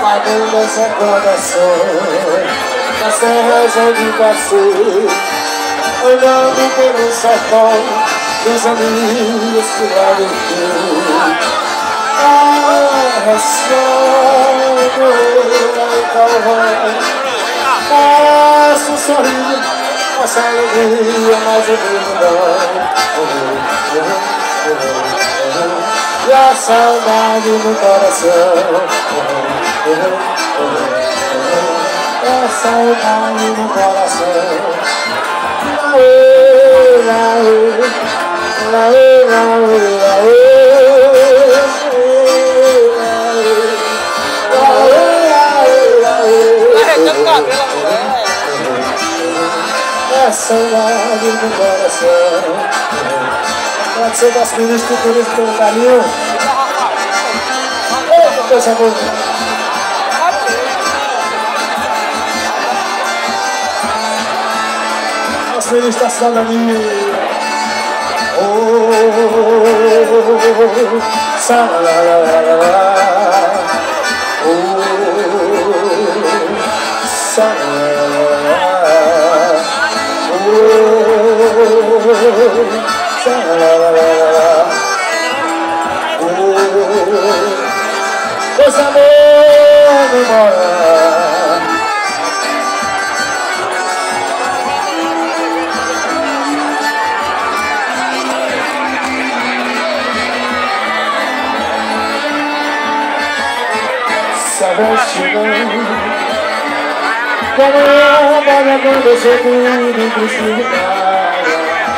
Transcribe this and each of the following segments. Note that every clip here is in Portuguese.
Madura essa recordações nas terras onde passei, olhando pelo sertão dos amigos que lá deixei. Ressonho em Calvão, mostra um sorriso, essa alegria, mas eu não. E a saudade no coração, a saudade no coração. A saudade no coração. Agradecer ao nosso ministro do turismo pelo carinho. Eita, coisa boa. Nosso ministro da cidadania. Salalala. Coisa boa, memória. Sabestimão, como eu apaga quando eu sou tudo inclusive nada.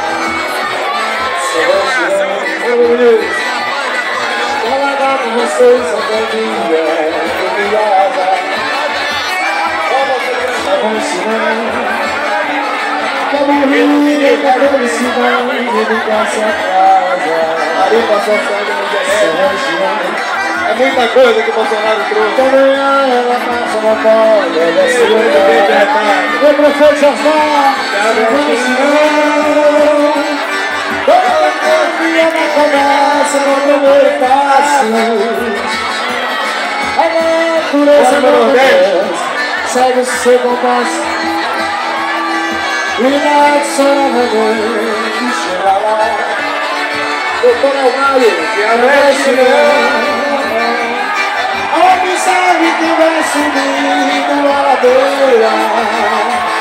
Sabestimão, vocês são família, obrigada. Como rir, cada felicidade de casa a casa. Ali passou a saída no dia. É muita coisa que o Bolsonaro trouxe. Amanhã ela passa uma bola, desce o lugar. O prefeito José, começa no primeiro passo. A natureza não segue o seu compasso. E na sorte chega lá. Doutor Elmário, que a onde sabe que vai subindo a ladeira.